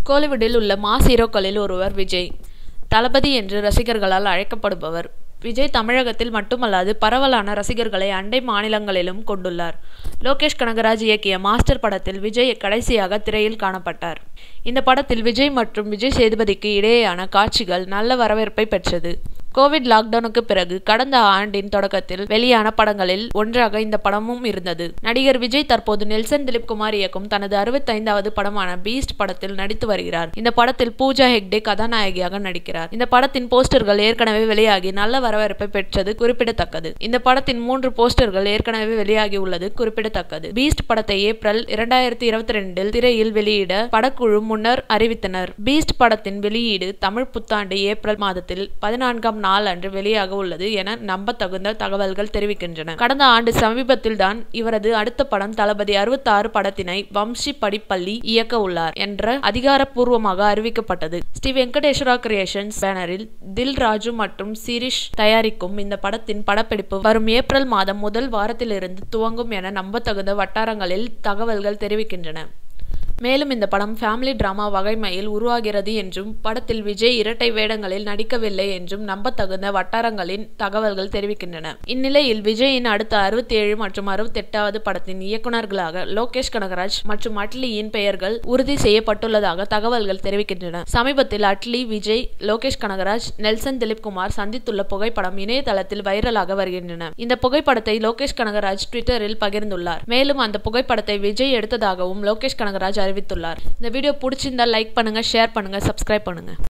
கோலிவுட்டில் உள்ள மாஸ் ஹீரோக்களில் ஒருவர் விஜய். தளபதி என்று ரசிகர்களால் அழைக்கப்படுபவர். விஜய் தமிழகத்தில் மட்டுமல்லாது பரவலான ரசிகர்களை அண்டை மாநிலங்களிலும் கொண்டுள்ளார். லோகேஷ் கனகராஜ் இயக்கிய மாஸ்டர் படத்தில் விஜய் கடைசியாக திரையில் காணப்பட்டார். இந்த படத்தில் விஜய் மற்றும் விஜய் சேதுபதிக்கு இடையேயான காட்சிகள் நல்ல வரவேற்பை பெற்றது. கோவிட் லாக்டவுனுக்கு பிறகு கடந்த ஆண்டின் தொடக்கத்தில் வெளியான படங்களில் ஒன்றாக இந்த படமும் இருந்தது. நடிகர் விஜய் தற்போது நெல்சன் திலீப்குமார் இயக்கும் தனது 65வது படமான பீஸ்ட் படத்தில் நடித்து வருகிறார். இந்த படத்தில் பூஜா ஹெக்டே கதாநாயகியாக நடிக்கிறார். இந்த படத்தின் போஸ்டர்கள் ஏற்கனவே வெளியாகி நல்ல வரவேற்பை பெற்றது குறிப்பிடத்தக்கது. இந்த படத்தின் 3 போஸ்டர்கள் ஏற்கனவே வெளியாகி உள்ளது குறிப்பிடத்தக்கது. பீஸ்ட் படத்தை ஏப்ரல் 2022 திரையில் வெளியிட படக்குழு முன்னர் அறிவித்தனர். பீஸ்ட் படத்தின் வெளியீடு தமிழ் புத்தாண்டு ஏப்ரல் மாதத்தில் 14ஆம் நாள் அன்று வெளியாக உள்ளது என நம்பத்தகுந்த தகவல்கள் தெரிவிக்கின்றன. கடந்த ஆண்டு சமீபத்தில் தான் இவரது அடுத்த படம் தளபதி 66 படத்தினை வம்சி படிப்பள்ளி இயக்க உள்ளார் என்ற அதிகாரப்பூர்வமாக அறிவிக்கப்பட்டது. ஸ்ரீ வெங்கடேஸ்வரா கிரியேஷன்ஸ் பேனரில் தில் ராஜு மற்றும் சிரிஷ் தயாரிக்கும் இந்த படத்தின் படப்பிடிப்பு வரும் ஏப்ரல் மாதம் முதல் வாரத்திலிருந்து துவங்கும் என நம்பத்தகுந்த வட்டாரங்களில் தகவல்கள் தெரிவிக்கின்றன. மேலும் இந்த படம் ஃபேமிலி டிராமா வகைமையில் உருவாகிறது என்றும் படத்தில் விஜய் இரட்டை வேடங்களில் நடிக்கவில்லை என்றும் நம்பத்தகுந்த வட்டாரங்களின் தகவல்கள் தெரிவிக்கின்றன. இந்நிலையில் விஜயின் அடுத்த 67 மற்றும் 68வது படத்தின் இயக்குநர்களாக லோகேஷ் கனகராஜ் மற்றும் அட்லியின் பெயர்கள் உறுதி செய்யப்பட்டுள்ளதாக தகவல்கள் தெரிவிக்கின்றன. சமீபத்தில் அட்லி, விஜய், லோகேஷ் கனகராஜ், நெல்சன் திலீப்குமார் சந்தித்துள்ள புகைப்படம் இணையதளத்தில் வைரலாக வருகின்றன. இந்த புகைப்படத்தை லோகேஷ் கனகராஜ் ட்விட்டரில் பகிர்ந்துள்ளார். மேலும் அந்த புகைப்படத்தை விஜய் எடுத்ததாகவும் லோகேஷ் கனகராஜ் அறிவித்துள்ளார். இந்த வீடியோ பிடிச்சிருந்தா லைக் பண்ணுங்க, ஷேர் பண்ணுங்க, சப்ஸ்கிரைப் பண்ணுங்க.